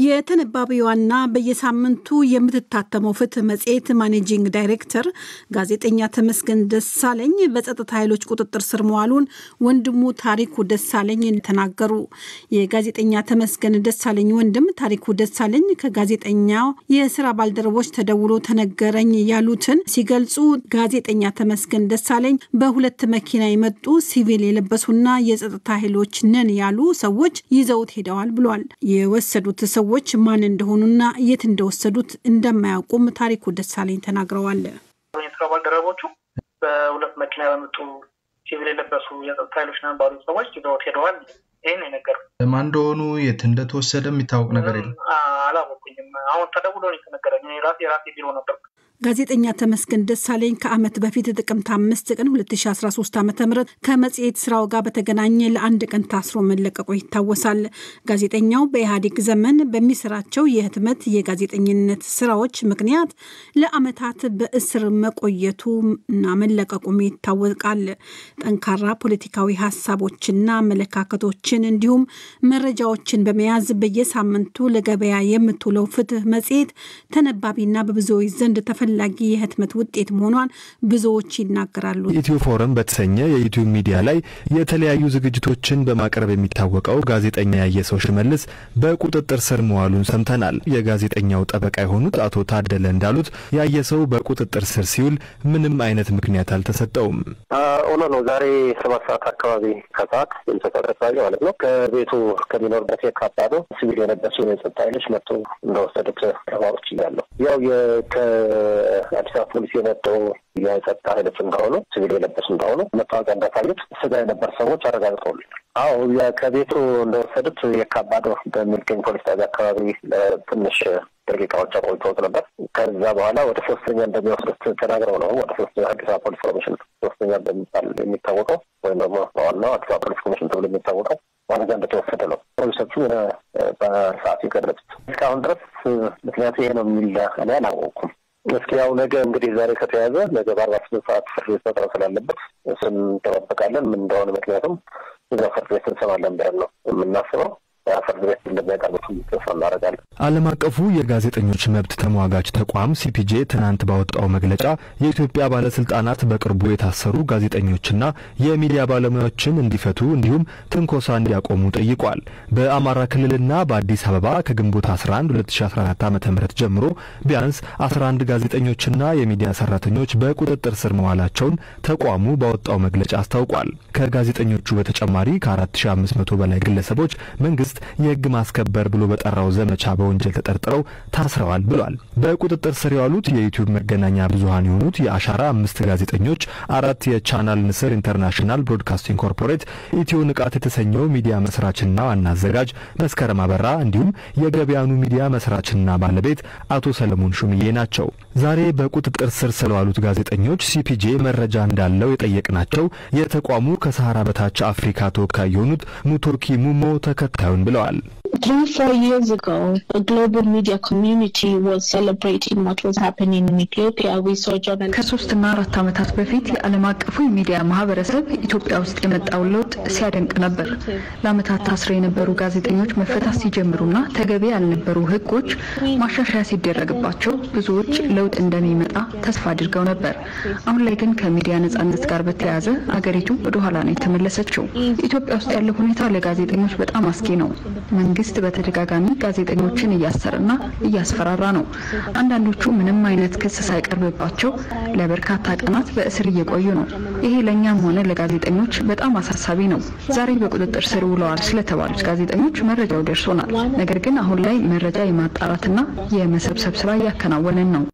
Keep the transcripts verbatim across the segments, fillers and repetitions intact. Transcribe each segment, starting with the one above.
የተነባቢዋና በየሳምንቱ የምትታተመው ፍትህ መጽሔት ማኔጂንግ ዳይሬክተር ጋዜጠኛ ተመስገን ደሳለኝ በጸጥታ ኃይሎች ቁጥጥር ስር መዋሉን ወንድሙ ታሪኩ ደሳለኝ ተናገሩ። የጋዜጠኛ ተመስገን ደሳለኝ ወንድም ታሪኩ ደሳለኝ ከጋዜጠኛው የሥራ ባልደረቦች ተደውሎ ተነገረኝ ያሉትን ሲገልጹ ጋዜጠኛ ተመስገን ደሳለኝ በሁለት መኪና የመጡ ሲቪል የለበሱና የጸጥታ ኃይሎች ነን ያሉ ሰዎች ይዘውት ሄደዋል ብሏል። የወሰዱት ሰዎች ማን እንደሆኑና የት እንደወሰዱት እንደማያውቁም ታሪኩ ደሳለኝ ተናግረዋል። የሥራ ባልደረቦቹ በሁለት መኪና በመጡ ሲቪል የለበሱ የጸጥታ ኃይሎች ነን ባሉ ሰዎች ይዘውት ሄደዋል። ይሄን ነገር ማን እንደሆኑ የት እንደተወሰደ የሚታወቅ ነገር የለም። አላወቁኝም። አሁን ተደውሎ ነው የተነገረኝ። እኔ ራሴ ራሴ ቢሮ ነበር። ጋዜጠኛ ተመስገን ደሳለኝ ከዓመት በፊት ጥቅምት አምስት ቀን ሁለት ሺህ አስራ ሶስት ዓመተ ምህረት ከመጽሔት ስራው ጋር በተገናኘ ለአንድ ቀን ታስሮ መለቀቁ ይታወሳል። ጋዜጠኛው በኢህአዴግ ዘመን በሚሰራቸው የህትመት የጋዜጠኝነት ስራዎች ምክንያት ለዓመታት በእስር መቆየቱና መለቀቁም ይታወቃል። ጠንካራ ፖለቲካዊ ሀሳቦችና አመለካከቶችን እንዲሁም መረጃዎችን በመያዝ በየሳምንቱ ለገበያ የምትውለው ፍትህ መጽሔት ተነባቢና በብዙዎች ዘንድ ተፈላጊ የህትመት ውጤት መሆኗን ብዙዎች ይናገራሉ። ኢትዮ ፎረም በተሰኘ የዩቲዩብ ሚዲያ ላይ የተለያዩ ዝግጅቶችን በማቅረብ የሚታወቀው ጋዜጠኛ ያየሰው ሽመልስ በቁጥጥር ስር መዋሉን ሰምተናል። የጋዜጠኛው ጠበቃ የሆኑት አቶ ታደለ እንዳሉት ያየሰው በቁጥጥር ስር ሲውል ምንም አይነት ምክንያት አልተሰጠውም። ኦኖ ነው ዛሬ ሰባት ሰዓት አካባቢ ከሰዓት እንተሰረፈ ማለት ነው። ከቤቱ ከሚኖርበት የካባዶ ሲቪል የነበሱ የጸጥታ ኃይሎች መጥቶ እንደወሰዱት ተባሮች ይላሉ። ያው የከ አዲስ አበባ ፖሊስ የመጣው የጸጥታ ኃይሎች እንደሆኑ ሲቪል የለበሱ እንደሆኑ መታወቂያ እንዳሳዩት ስጋ የነበሩ ሰዎች አረጋግጠውልናል። አዎ ከቤቱ እንደወሰዱት የካባዶ በሚገኝ ፖሊስ ጣቢያ አካባቢ ለትንሽ ደቂቃዎች ቆይተውት ነበር። ከዛ በኋላ ወደ ሶስተኛ እንደሚወስዱት ተናግረው ነው ወደ ሶስተኛ አዲስ አበባ ፖሊስ ኮሚሽን ሶስተኛ በሚባል የሚታወቀው ወይም ደግሞ ዋናው አዲስ አበባ ፖሊስ ኮሚሽን ተብሎ የሚታወቀው ዋናው እንደተወሰደ ነው ፖሊሶቹ በሰዓት የገለጹት። እስካሁን ድረስ ምክንያቱ ይሄ ነው የሚል እኔ አላወኩም። እስኪ ያው ነገ እንግዲህ ዛሬ ከተያዘ ነገ በአርባ ስምንት ሰዓት ፍርድ ቤት መቅረብ ስላለበት እሱን እንጠባበቃለን። ምን እንደሆነ ምክንያቱም እዛ ፍርድ ቤት እንሰማለን ብለን ነው የምናስበው። ፍርድ ቤት እንደሚያቀርቡት ተስፋ እናደርጋለን። ዓለም አቀፉ የጋዜጠኞች መብት ተሟጋች ተቋም ሲፒጄ ትናንት ባወጣው መግለጫ የኢትዮጵያ ባለስልጣናት በቅርቡ የታሰሩ ጋዜጠኞችና የሚዲያ ባለሙያዎችን እንዲፈቱ እንዲሁም ትንኮሳ እንዲያቆሙ ጠይቋል። በአማራ ክልልና በአዲስ አበባ ከግንቦት አስራ አንድ ሁለት ሺህ አስራ አራት ዓመተ ምህረት ጀምሮ ቢያንስ አስራ አንድ ጋዜጠኞችና የሚዲያ ሰራተኞች በቁጥጥር ስር መዋላቸውን ተቋሙ ባወጣው መግለጫ አስታውቋል። ከጋዜጠኞቹ በተጨማሪ ከአራት ሺህ አምስት መቶ በላይ ግለሰቦች መንግስት የህግ ማስከበር ብሎ በጠራው ዘመቻ በወንጀል ተጠርጥረው ታስረዋል ብሏል። በቁጥጥር ስር ያሉት የዩቲዩብ መገናኛ ብዙሃን የሆኑት የአሻራ አምስት ጋዜጠኞች፣ አራት የቻናል ንስር ኢንተርናሽናል ብሮድካስቲንግ ኮርፖሬት ኢትዮ ንቃት የተሰኘው ሚዲያ መስራችና ዋና አዘጋጅ መስከረም አበራ እንዲሁም የገበያኑ ሚዲያ መስራችና ባለቤት አቶ ሰለሞን ሹምዬ ናቸው። ዛሬ በቁጥጥር ስር ስለዋሉት ጋዜጠኞች ሲፒጄ መረጃ እንዳለው የጠየቅናቸው የተቋሙ ከሰሃራ በታች አፍሪካ ተወካይ የሆኑት ሙቶኪ ሙሞ ተከታዩን ብለዋል። Three, four years ago, the global media community was celebrating what was happening in Ethiopia. We saw journalists. ከሶስትና አራት ዓመታት በፊት የዓለም አቀፉ የሚዲያ ማህበረሰብ ኢትዮጵያ ውስጥ የመጣው ለውጥ ሲያደንቅ ነበር። ለዓመታት ታስረው የነበሩ ጋዜጠኞች መፈታት ሲጀምሩና ተገቢ ያልነበሩ ህጎች ማሻሻያ ሲደረግባቸው ብዙዎች ለውጥ እንደሚመጣ ተስፋ አድርገው ነበር። አሁን ላይ ግን ከሚዲያ ነጻነት ጋር በተያያዘ አገሪቱ ወደ ኋላ ነው የተመለሰችው። ኢትዮጵያ ውስጥ ያለው ሁኔታ ለጋዜጠኞች በጣም አስጊ ነው። መንግስት በተደጋጋሚ ጋዜጠኞችን እያሰረና እያስፈራራ ነው። አንዳንዶቹ ምንም አይነት ክስ ሳይቀርብባቸው ለበርካታ ቀናት በእስር እየቆዩ ነው። ይሄ ለኛም ሆነ ለጋዜጠኞች በጣም አሳሳቢ ነው። ዛሬ በቁጥጥር ስር ውለዋል ስለተባሉት ጋዜጠኞች መረጃው ደርሶናል። ነገር ግን አሁን ላይ መረጃ የማጣራትና የመሰብሰብ ስራ እያከናወነን ነው።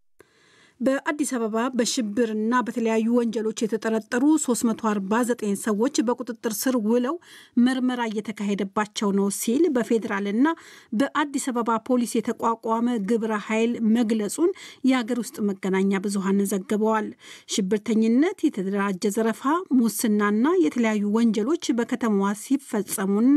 በአዲስ አበባ በሽብርና በተለያዩ ወንጀሎች የተጠረጠሩ ሶስት መቶ አርባ ዘጠኝ ሰዎች በቁጥጥር ስር ውለው ምርመራ እየተካሄደባቸው ነው ሲል በፌዴራልና በአዲስ አበባ ፖሊስ የተቋቋመ ግብረ ኃይል መግለጹን የሀገር ውስጥ መገናኛ ብዙሃን ዘግበዋል። ሽብርተኝነት፣ የተደራጀ ዘረፋ፣ ሙስናና የተለያዩ ወንጀሎች በከተማዋ ሲፈጸሙና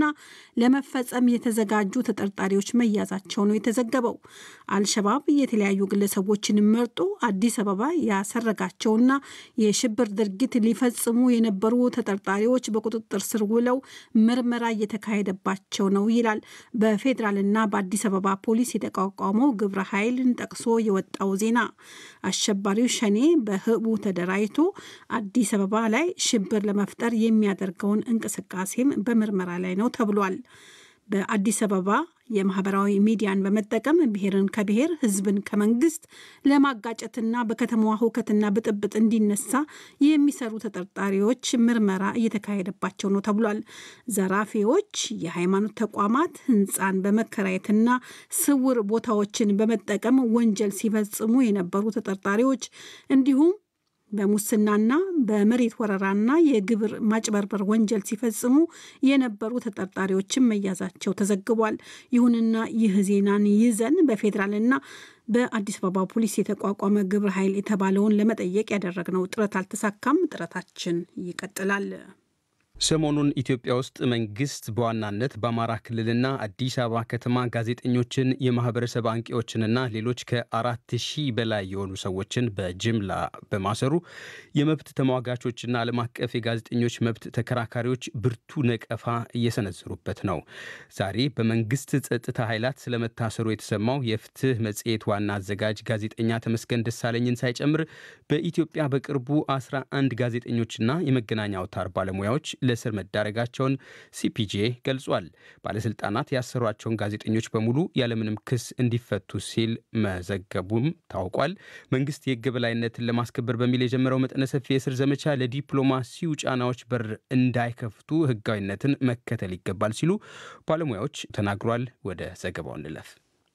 ለመፈጸም የተዘጋጁ ተጠርጣሪዎች መያዛቸው ነው የተዘገበው። አልሸባብ የተለያዩ ግለሰቦችን መርጦ በአዲስ አበባ ያሰረጋቸውና የሽብር ድርጊት ሊፈጽሙ የነበሩ ተጠርጣሪዎች በቁጥጥር ስር ውለው ምርመራ እየተካሄደባቸው ነው ይላል በፌዴራልና በአዲስ አበባ ፖሊስ የተቋቋመው ግብረ ኃይልን ጠቅሶ የወጣው ዜና። አሸባሪው ሸኔ በህቡ ተደራጅቶ አዲስ አበባ ላይ ሽብር ለመፍጠር የሚያደርገውን እንቅስቃሴም በምርመራ ላይ ነው ተብሏል። በአዲስ አበባ የማህበራዊ ሚዲያን በመጠቀም ብሔርን ከብሔር ህዝብን ከመንግስት ለማጋጨትና በከተማዋ ሁከትና ብጥብጥ እንዲነሳ የሚሰሩ ተጠርጣሪዎች ምርመራ እየተካሄደባቸው ነው ተብሏል። ዘራፊዎች የሃይማኖት ተቋማት ህንፃን በመከራየትና ስውር ቦታዎችን በመጠቀም ወንጀል ሲፈጽሙ የነበሩ ተጠርጣሪዎች እንዲሁም በሙስናና በመሬት ወረራና የግብር ማጭበርበር ወንጀል ሲፈጽሙ የነበሩ ተጠርጣሪዎችን መያዛቸው ተዘግቧል። ይሁንና ይህ ዜናን ይዘን በፌዴራልና በአዲስ አበባ ፖሊስ የተቋቋመ ግብረ ኃይል የተባለውን ለመጠየቅ ያደረግነው ጥረት አልተሳካም። ጥረታችን ይቀጥላል። ሰሞኑን ኢትዮጵያ ውስጥ መንግስት በዋናነት በአማራ ክልልና አዲስ አበባ ከተማ ጋዜጠኞችን የማህበረሰብ አንቂዎችንና ሌሎች ከአራት ሺህ በላይ የሆኑ ሰዎችን በጅምላ በማሰሩ የመብት ተሟጋቾችና ዓለም አቀፍ የጋዜጠኞች መብት ተከራካሪዎች ብርቱ ነቀፋ እየሰነዘሩበት ነው። ዛሬ በመንግስት ጸጥታ ኃይላት ስለመታሰሩ የተሰማው የፍትህ መጽሔት ዋና አዘጋጅ ጋዜጠኛ ተመስገን ደሳለኝን ሳይጨምር በኢትዮጵያ በቅርቡ አስራ አንድ ጋዜጠኞችና የመገናኛ አውታር ባለሙያዎች ለእስር መዳረጋቸውን ሲፒጄ ገልጿል። ባለስልጣናት ያሰሯቸውን ጋዜጠኞች በሙሉ ያለምንም ክስ እንዲፈቱ ሲል መዘገቡም ታውቋል። መንግስት የሕግ የበላይነትን ለማስከበር በሚል የጀመረው መጠነ ሰፊ የእስር ዘመቻ ለዲፕሎማሲው ጫናዎች በር እንዳይከፍቱ ሕጋዊነትን መከተል ይገባል ሲሉ ባለሙያዎች ተናግሯል። ወደ ዘገባው እንለፍ።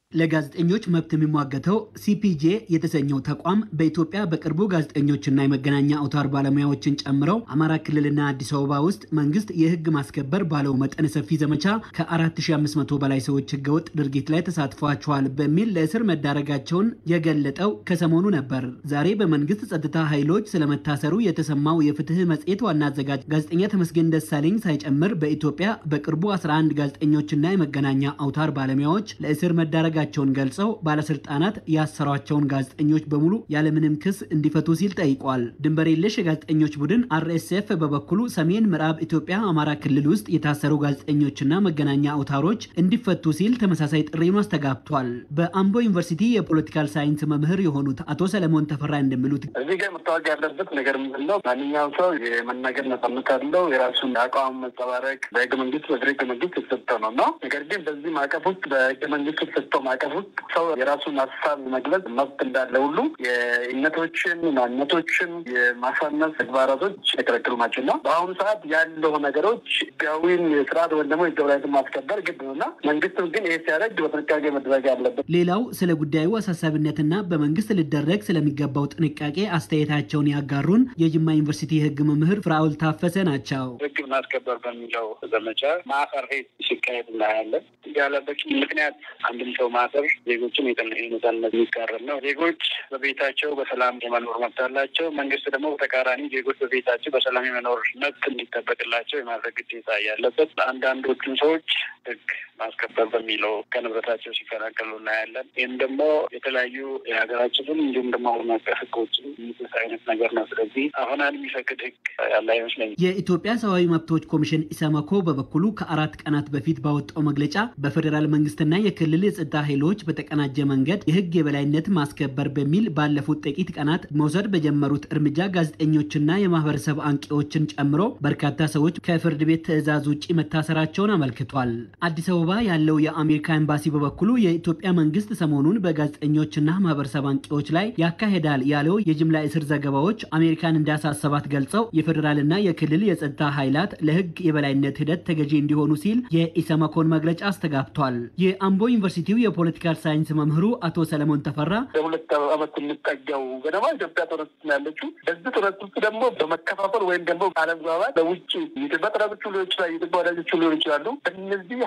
ለጋዜጠኞች መብት የሚሟገተው ሲፒጄ የተሰኘው ተቋም በኢትዮጵያ በቅርቡ ጋዜጠኞችና የመገናኛ አውታር ባለሙያዎችን ጨምረው አማራ ክልልና አዲስ አበባ ውስጥ መንግስት የህግ ማስከበር ባለው መጠነ ሰፊ ዘመቻ ከአራት ሺህ አምስት መቶ በላይ ሰዎች ህገወጥ ድርጊት ላይ ተሳትፈዋል በሚል ለእስር መዳረጋቸውን የገለጠው ከሰሞኑ ነበር። ዛሬ በመንግስት ጸጥታ ኃይሎች ስለመታሰሩ የተሰማው የፍትህ መጽሔት ዋና አዘጋጅ ጋዜጠኛ ተመስገን ደሳለኝ ሳይጨምር በኢትዮጵያ በቅርቡ አስራ አንድ ጋዜጠኞችና የመገናኛ አውታር ባለሙያዎች ለእስር መዳረጋ ቸውን ገልጸው ባለስልጣናት ያሰሯቸውን ጋዜጠኞች በሙሉ ያለምንም ክስ እንዲፈቱ ሲል ጠይቋል። ድንበር የለሽ የጋዜጠኞች ቡድን አርኤስኤፍ በበኩሉ ሰሜን ምዕራብ ኢትዮጵያ አማራ ክልል ውስጥ የታሰሩ ጋዜጠኞችና መገናኛ አውታሮች እንዲፈቱ ሲል ተመሳሳይ ጥሪውን አስተጋብቷል። በአምቦ ዩኒቨርሲቲ የፖለቲካል ሳይንስ መምህር የሆኑት አቶ ሰለሞን ተፈራ እንደሚሉት እዚህ ጋር መታወቅ ያለበት ነገር ምንድን ነው? ማንኛውም ሰው የመናገር ነጻነት አለው። የራሱን አቋም መጸባረቅ በህገ መንግስት በህገ መንግስት የተሰጠው ነው ነው ነገር ግን በዚህ ማዕቀፍ ውስጥ በህገ መንግስት የተሰጠው ማዕቀፍ ውስጥ ሰው የራሱን ሀሳብ መግለጽ መብት እንዳለ ሁሉ የእምነቶችን ማንነቶችን የማሳነስ ተግባራቶች የተከለከሉ ናቸው እና በአሁኑ ሰዓት ያለው ነገሮች ህጋዊን ስርዓት ወይም ደግሞ የበላይነትን ማስከበር ግድ ነውና መንግስትም ግን ይህ ሲያደርግ በጥንቃቄ መደረግ ያለበት። ሌላው ስለ ጉዳዩ አሳሳቢነትና በመንግስት ሊደረግ ስለሚገባው ጥንቃቄ አስተያየታቸውን ያጋሩን የጅማ ዩኒቨርሲቲ የህግ መምህር ፍራውል ታፈሰ ናቸው። ህግ ማስከበር በሚለው ዘመቻ ማፈር ሄት ሲካሄድ እናያለን። ያለ በቂ ምክንያት አንድም ሰው ማሰር ዜጎችን የነጻነት የሚቃረን ነው። ዜጎች በቤታቸው በሰላም የመኖር መብት አላቸው። መንግስት ደግሞ በተቃራኒ ዜጎች በቤታቸው በሰላም የመኖር መብት እንዲጠበቅላቸው የማድረግ ግዴታ ያለበት። አንዳንዶቹን ሰዎች ህግ ማስከበር በሚለው ከንብረታቸው ሲፈናቀሉ እናያለን። ይህም ደግሞ የተለያዩ የሀገራችንን እንዲሁም ደግሞ አሁን አቀፍ ህጎችን የሚጥስ አይነት ነገር ነው። ስለዚህ አሁን አንድ የሚፈቅድ ህግ ያለ አይመስለኝም። የኢትዮጵያ ሰብአዊ መብቶች ኮሚሽን ኢሰመኮ በበኩሉ ከአራት ቀናት በፊት ባወጣው መግለጫ በፌዴራል መንግስትና የክልል የጸጥታ ኃይሎች በተቀናጀ መንገድ የህግ የበላይነት ማስከበር በሚል ባለፉት ጥቂት ቀናት መውሰድ በጀመሩት እርምጃ ጋዜጠኞችና የማህበረሰብ አንቂዎችን ጨምሮ በርካታ ሰዎች ከፍርድ ቤት ትዕዛዝ ውጪ መታሰራቸውን አመልክቷል። አዲስ አበባ ያለው የአሜሪካ ኤምባሲ በበኩሉ የኢትዮጵያ መንግስት ሰሞኑን በጋዜጠኞችና ማህበረሰብ አንቂዎች ላይ ያካሄዳል ያለው የጅምላ እስር ዘገባዎች አሜሪካን እንዳሳሰባት ገልጸው የፌዴራልና የክልል የጸጥታ ኃይላት ለህግ የበላይነት ሂደት ተገዢ እንዲሆኑ ሲል የኢሰመኮን መግለጫ አስተጋብቷል። የአምቦ ዩኒቨርሲቲው የፖለቲካል ሳይንስ መምህሩ አቶ ሰለሞን ተፈራ በሁለት ዓመት የሚጠጋው ገደማ ኢትዮጵያ ጦርነት ያለችው በዚህ ጦርነት ውስጥ ደግሞ በመከፋፈል ወይም ደግሞ አለመግባባት በውጭ የኢትዮጵያ ጠላቶች ሊሆን ይችላል፣ የኢትዮጵያ ወዳጆች ሊሆን ይችላሉ። እነዚህ ኃይሎች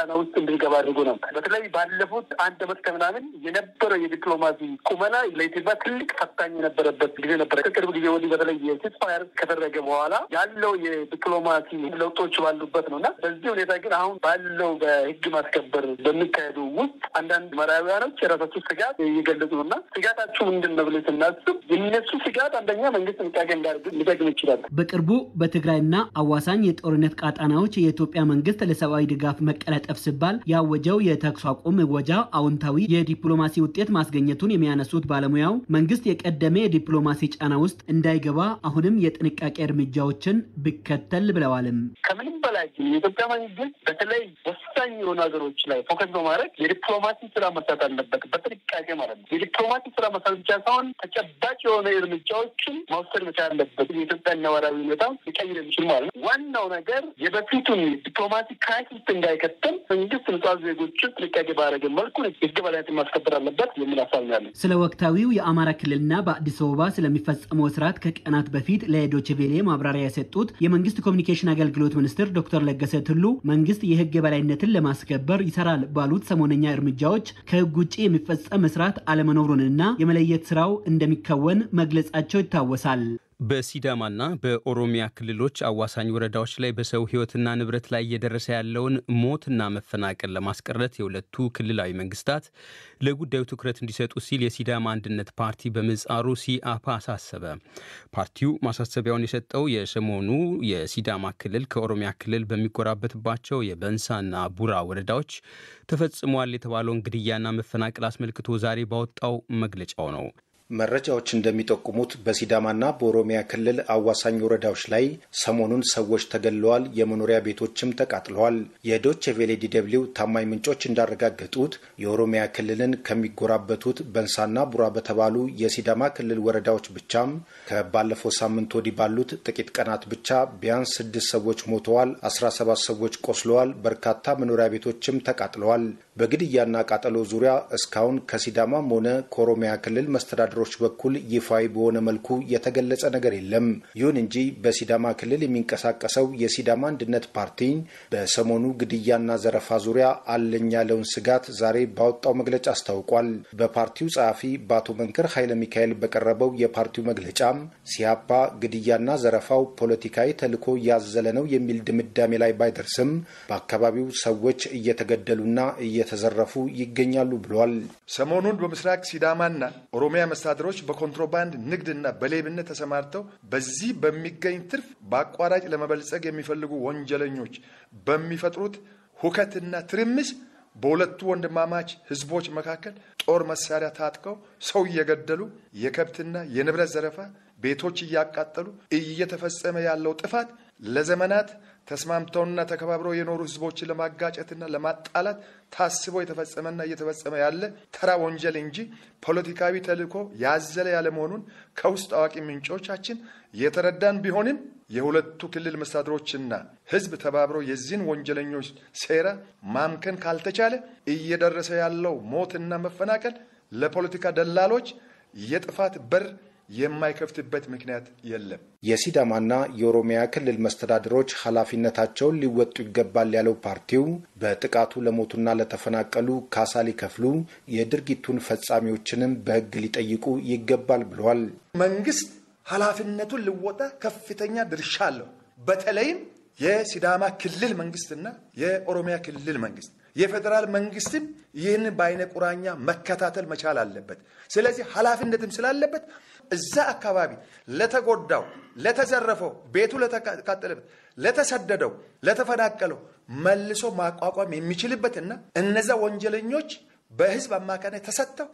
ጫና ውስጥ እንድንገባ አድርጎ ነበር። በተለይ ባለፉት አንድ ዓመት ከምናምን የነበረው የዲፕሎማሲ ቁመና ለኢትዮጵያ ትልቅ ፈታኝ የነበረበት ጊዜ ነበረ። ከቅርብ ጊዜ ወዲህ በተለይ የሲስፋየር ከተደረገ በኋላ ያለው የዲፕሎማሲ ለውጦች ባሉበት ነው እና በዚህ ሁኔታ ግን አሁን ባለው በህግ ማስከበር በሚካሄዱ ውስጥ አንዳንድ ምዕራባውያኖች የራሳቸው ስጋት እየገለጹ ነው እና ስጋታችሁ ምንድን ነው ብለን ስናስብ የነሱ ስጋት አንደኛ መንግስት ጥንቃቄ እንዳያደርግ ሊጠቅም ይችላል። በቅርቡ በትግራይና አዋሳኝ የጦርነት ቃጣናዎች የኢትዮጵያ መንግስት ለሰብአዊ ድጋፍ መቀላጠፍ ሲባል ያወጀው የተኩስ አቁም ወጃ አዎንታዊ የዲፕሎማሲ ውጤት ማስገኘቱን የሚያነሱት ባለሙያው መንግስት የቀደመ የዲፕሎማሲ ጫና ውስጥ እንዳይገባ አሁንም የጥንቃቄ እርምጃዎችን ቢከተል ብለዋልም። ከምንም በላይ የኢትዮጵያ መንግስት በተለይ ወሳኝ የሆኑ ሀገሮች ላይ ፎከስ በማድረግ የዲፕሎማሲ ስራ መስራት አለበት፣ በጥንቃቄ ማለት ነው። የዲፕሎማሲ ስራ መስራት ብቻ ሳይሆን ተጨባጭ የሆነ እርምጃዎችን መውሰድ መቻል አለበት። የኢትዮጵያ ነባራዊ ሁኔታ ሊቀይር የሚችል ማለት ነው። ዋናው ነገር የበፊቱን ዲፕሎማሲ ክራይሲስ እንዳይከተል መንግስት ንጹሃን ዜጎችን ጥንቃቄ ባደረገ መልኩ ህግ በላይነትን ማስከበር አለበት የሚል ሀሳብ ነው ያለው። ስለ ወቅታዊው የአማራ ክልልና በአዲስ አበባ ስለሚፈጸመው እስራት ከቀናት በፊት ለዶይቼ ቬለ ማብራሪያ የሰጡት የመንግስት ኮሚኒኬሽን አገልግሎት ሚኒስትር ዶክተር ለገሰ ቱሉ መንግስት የህግ የበላይነትን ለማስከበር ይሰራል ባሉት ሰሞነኛ እርምጃዎች ከህግ ውጪ የሚፈጸም እስራት አለመኖሩንና የመለየት ስራው እንደሚከወን መግለጻቸው ይታወሳል። በሲዳማና በኦሮሚያ ክልሎች አዋሳኝ ወረዳዎች ላይ በሰው ህይወትና ንብረት ላይ እየደረሰ ያለውን ሞትና መፈናቀል ለማስቀረት የሁለቱ ክልላዊ መንግስታት ለጉዳዩ ትኩረት እንዲሰጡ ሲል የሲዳማ አንድነት ፓርቲ በምህጻሩ ሲአፓ አሳሰበ። ፓርቲው ማሳሰቢያውን የሰጠው የሰሞኑ የሲዳማ ክልል ከኦሮሚያ ክልል በሚጎራበትባቸው የበንሳና ቡራ ወረዳዎች ተፈጽሟል የተባለውን ግድያና መፈናቀል አስመልክቶ ዛሬ ባወጣው መግለጫው ነው። መረጃዎች እንደሚጠቁሙት በሲዳማና በኦሮሚያ ክልል አዋሳኝ ወረዳዎች ላይ ሰሞኑን ሰዎች ተገለዋል፣ የመኖሪያ ቤቶችም ተቃጥለዋል። የዶይቼ ቬለ ዲደብሊው ታማኝ ምንጮች እንዳረጋገጡት የኦሮሚያ ክልልን ከሚጎራበቱት በንሳና ቡራ በተባሉ የሲዳማ ክልል ወረዳዎች ብቻም ከባለፈው ሳምንት ወዲህ ባሉት ጥቂት ቀናት ብቻ ቢያንስ ስድስት ሰዎች ሞተዋል፣ አስራ ሰባት ሰዎች ቆስለዋል፣ በርካታ መኖሪያ ቤቶችም ተቃጥለዋል። በግድያና ቃጠሎ ዙሪያ እስካሁን ከሲዳማም ሆነ ከኦሮሚያ ክልል መስተዳድሮች በኩል ይፋዊ በሆነ መልኩ የተገለጸ ነገር የለም። ይሁን እንጂ በሲዳማ ክልል የሚንቀሳቀሰው የሲዳማ አንድነት ፓርቲ በሰሞኑ ግድያና ዘረፋ ዙሪያ አለኝ ያለውን ስጋት ዛሬ ባወጣው መግለጫ አስታውቋል። በፓርቲው ጸሐፊ በአቶ መንክር ኃይለ ሚካኤል በቀረበው የፓርቲው መግለጫም ሲያፓ ግድያና ዘረፋው ፖለቲካዊ ተልዕኮ ያዘለ ነው የሚል ድምዳሜ ላይ ባይደርስም በአካባቢው ሰዎች እየተገደሉና እየተዘረፉ ይገኛሉ ብሏል። ሰሞኑን በምስራቅ ሲዳማና ኦሮሚያ መስተዳድሮች በኮንትሮባንድ ንግድና በሌብነት ተሰማርተው በዚህ በሚገኝ ትርፍ በአቋራጭ ለመበልጸግ የሚፈልጉ ወንጀለኞች በሚፈጥሩት ሁከትና ትርምስ በሁለቱ ወንድማማች ህዝቦች መካከል ጦር መሳሪያ ታጥቀው ሰው እየገደሉ የከብትና የንብረት ዘረፋ፣ ቤቶች እያቃጠሉ እየተፈጸመ ያለው ጥፋት ለዘመናት ተስማምተውና ተከባብረው የኖሩ ህዝቦችን ለማጋጨትና ለማጣላት ታስቦ የተፈጸመና እየተፈጸመ ያለ ተራ ወንጀል እንጂ ፖለቲካዊ ተልዕኮ ያዘለ ያለ መሆኑን ከውስጥ አዋቂ ምንጮቻችን የተረዳን ቢሆንም የሁለቱ ክልል መስተዳድሮችና ህዝብ ተባብረው የዚህን ወንጀለኞች ሴራ ማምከን ካልተቻለ እየደረሰ ያለው ሞትና መፈናቀል ለፖለቲካ ደላሎች የጥፋት በር የማይከፍትበት ምክንያት የለም። የሲዳማና የኦሮሚያ ክልል መስተዳድሮች ኃላፊነታቸውን ሊወጡ ይገባል ያለው ፓርቲው በጥቃቱ ለሞቱና ለተፈናቀሉ ካሳ ሊከፍሉ፣ የድርጊቱን ፈጻሚዎችንም በህግ ሊጠይቁ ይገባል ብሏል። መንግስት ኃላፊነቱን ሊወጣ ከፍተኛ ድርሻ አለው። በተለይም የሲዳማ ክልል መንግስትና የኦሮሚያ ክልል መንግስት የፌደራል መንግስትም ይህን በአይነ ቁራኛ መከታተል መቻል አለበት። ስለዚህ ኃላፊነትም ስላለበት እዛ አካባቢ ለተጎዳው፣ ለተዘረፈው፣ ቤቱ ለተቃጠለበት፣ ለተሰደደው፣ ለተፈናቀለው መልሶ ማቋቋም የሚችልበትና እነዛ ወንጀለኞች በህዝብ አማካኝነት ተሰጥተው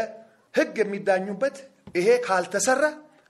በህግ የሚዳኙበት ይሄ ካልተሰራ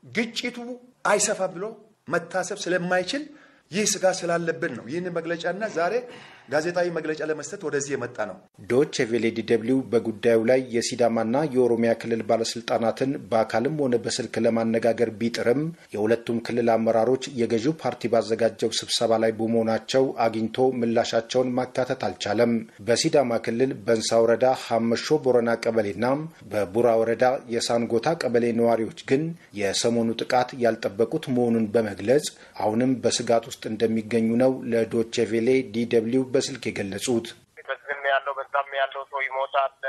ግጭቱ አይሰፋ ብሎ መታሰብ ስለማይችል ይህ ስጋት ስላለብን ነው ይህን መግለጫና ዛሬ ጋዜጣዊ መግለጫ ለመስጠት ወደዚህ የመጣ ነው። ዶይቼ ቬለ ዲደብሊው በጉዳዩ ላይ የሲዳማና የኦሮሚያ ክልል ባለስልጣናትን በአካልም ሆነ በስልክ ለማነጋገር ቢጥርም የሁለቱም ክልል አመራሮች የገዢው ፓርቲ ባዘጋጀው ስብሰባ ላይ በመሆናቸው አግኝቶ ምላሻቸውን ማካተት አልቻለም። በሲዳማ ክልል በንሳ ወረዳ ሐመሾ ቦረና ቀበሌና በቡራ ወረዳ የሳንጎታ ቀበሌ ነዋሪዎች ግን የሰሞኑ ጥቃት ያልጠበቁት መሆኑን በመግለጽ አሁንም በስጋት ውስጥ እንደሚገኙ ነው ለዶይቼ ቬለ ዲደብሊው በስልክ የገለጹት።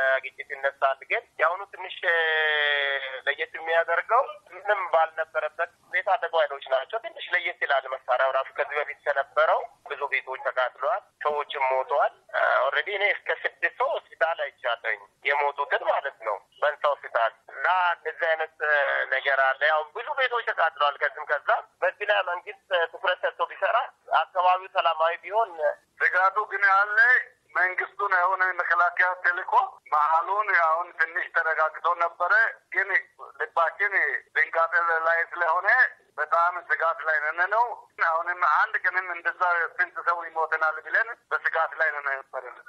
ግጭት ይነሳል። ግን ያሁኑ ትንሽ ለየት የሚያደርገው ምንም ባልነበረበት ሁኔታ አደጋ ኃይሎች ናቸው። ትንሽ ለየት ይላል መሳሪያው ራሱ ከዚህ በፊት ከነበረው ብዙ ቤቶች ተቃጥለዋል፣ ሰዎችም ሞተዋል። ኦልሬዲ እኔ እስከ ስድስት ሰው ሆስፒታል አይቻለኝ የሞቱትን ማለት ነው በንሳ ሆስፒታል እና እንደዚህ አይነት ነገር አለ። ያው ብዙ ቤቶች ተቃጥለዋል ከዚህም ከዛ። በዚህ ላይ መንግስት ትኩረት ሰጥቶ ቢሰራ አካባቢው ሰላማዊ ቢሆን ስጋቱ ግን አለ። መንግስቱን አሁን መከላከያ ተልኮ መሀሉን አሁን ትንሽ ተረጋግቶ ነበረ። ግን ልባችን ድንጋጤ ላይ ስለሆነ በጣም ስጋት ላይ ነን ነው። አሁንም አንድ ቀንም እንደዛ ስንት ሰው ይሞተናል ብለን በስጋት ላይ ነን ነበር።